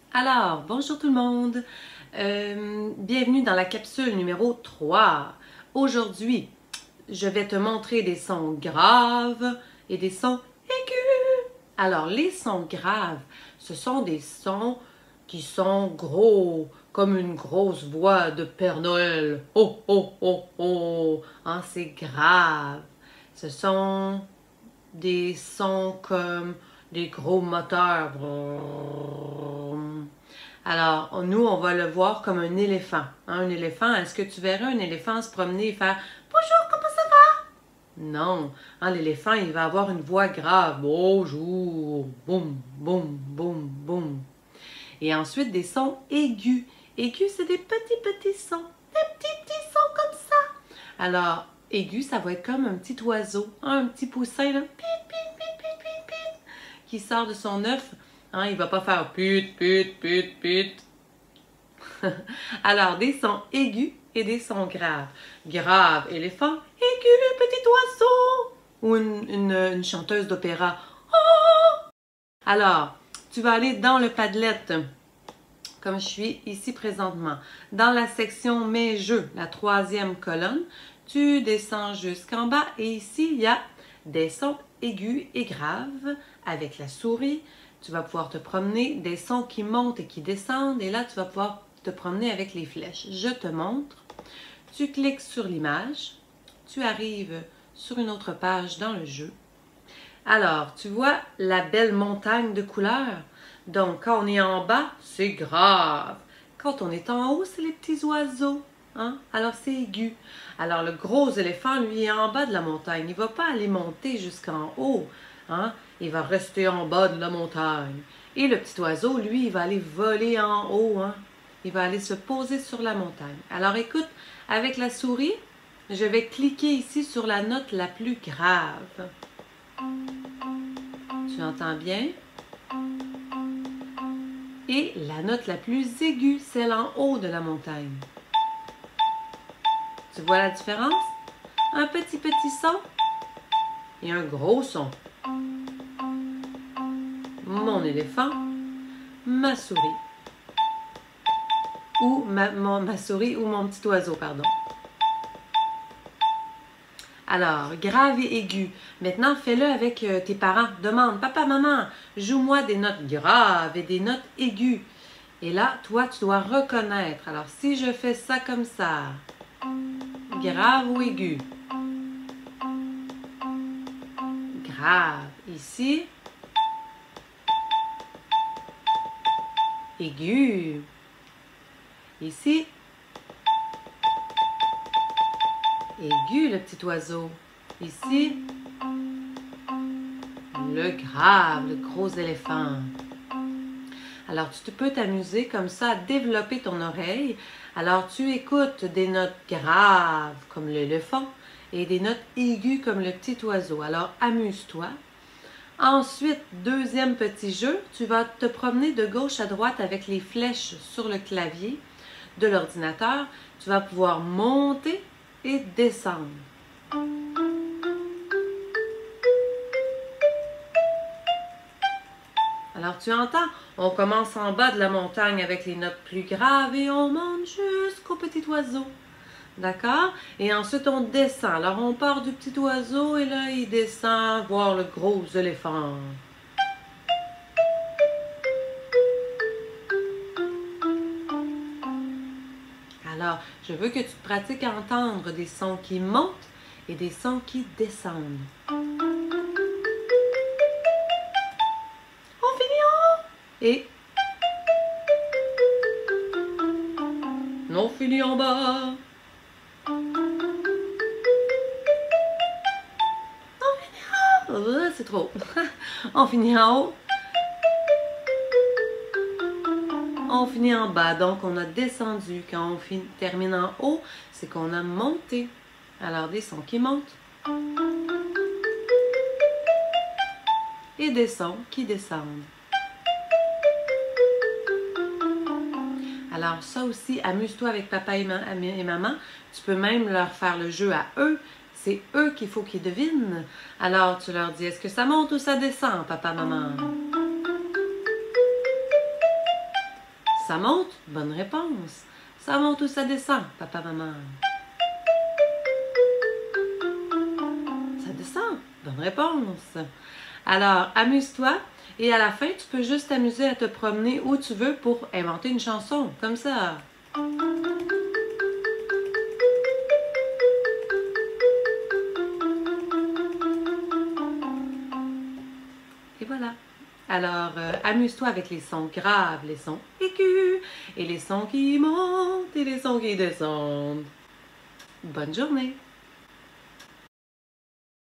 Alors, bonjour tout le monde. Bienvenue dans la capsule numéro 3. Aujourd'hui, je vais te montrer des sons graves et des sons aigus. Alors, les sons graves, ce sont des sons qui sont gros, comme une grosse voix de Père Noël. Oh, oh, oh, oh. Hein, c'est grave. Ce sont des sons comme des gros moteurs. Alors, nous, on va le voir comme un éléphant. Hein, un éléphant, est-ce que tu verrais un éléphant se promener et faire « Bonjour, comment ça va? » Non. Hein, l'éléphant, il va avoir une voix grave. « Bonjour. » Boum, boum, boum, boum. Et ensuite, des sons aigus. Aigus, c'est des petits sons. Des petits sons comme ça. Alors, aigu, ça va être comme un petit oiseau. Hein, un petit poussin, là. Pit, pit, pit, pit, pit, pit, qui sort de son œuf. Hein, il ne va pas faire put, put, put, put. Alors, des sons aigus et des sons graves. Grave, éléphant. Aigu, petit oiseau. Ou une chanteuse d'opéra. Oh! Alors, tu vas aller dans le Padlet, comme je suis ici présentement. Dans la section Mes jeux, la 3e colonne, tu descends jusqu'en bas et ici, il y a des sons aigus et graves avec la souris. Tu vas pouvoir te promener, des sons qui montent et qui descendent, et là, tu vas pouvoir te promener avec les flèches. Je te montre. Tu cliques sur l'image, tu arrives sur une autre page dans le jeu. Alors, tu vois la belle montagne de couleurs. Donc, quand on est en bas, c'est grave. Quand on est en haut, c'est les petits oiseaux. Hein? Alors, c'est aigu. Alors, le gros éléphant, lui, est en bas de la montagne. Il ne va pas aller monter jusqu'en haut. Hein? Il va rester en bas de la montagne. Et le petit oiseau, lui, il va aller voler en haut. Hein? Il va aller se poser sur la montagne. Alors, écoute, avec la souris, je vais cliquer ici sur la note la plus grave. Tu entends bien? Et la note la plus aiguë, celle en haut de la montagne. Tu vois la différence? Un petit son et un gros son. Mon éléphant, ma souris. Ou ma souris ou mon petit oiseau, pardon. Alors, grave et aigu. Maintenant, fais-le avec tes parents. Demande, papa, maman, joue-moi des notes graves et des notes aiguës. Et là, toi, tu dois reconnaître. Alors, si je fais ça comme ça, grave ou aigu? Grave. Ici, aigu. Ici, aigu, le petit oiseau. Ici, le grave, le gros éléphant. Alors, tu peux t'amuser comme ça à développer ton oreille. Alors, tu écoutes des notes graves comme l'éléphant et des notes aiguës comme le petit oiseau. Alors, amuse-toi. Ensuite, deuxième petit jeu, tu vas te promener de gauche à droite avec les flèches sur le clavier de l'ordinateur. Tu vas pouvoir monter et descendre. Alors tu entends, on commence en bas de la montagne avec les notes plus graves et on monte jusqu'au petit oiseau. D'accord? Et ensuite on descend. Alors on part du petit oiseau et là il descend voir le gros éléphant. Alors, je veux que tu pratiques à entendre des sons qui montent et des sons qui descendent. On finit en haut. Et on finit en bas. On finit en haut. Oh, c'est trop. On finit en haut. On finit en bas, donc on a descendu. Quand on termine en haut, c'est qu'on a monté. Alors, des sons qui montent. Et des sons qui descendent. Alors, ça aussi, amuse-toi avec papa et maman. Tu peux même leur faire le jeu à eux. C'est eux qu'il faut qu'ils devinent. Alors, tu leur dis, est-ce que ça monte ou ça descend, papa, maman? Ça monte? Bonne réponse. Ça monte ou ça descend, papa, maman? Ça descend. Bonne réponse. Alors, amuse-toi et à la fin, tu peux juste t'amuser à te promener où tu veux pour inventer une chanson, comme ça. Et voilà. Alors, amuse-toi avec les sons graves, les sons aigus, et les sons qui montent et les sons qui descendent. Bonne journée!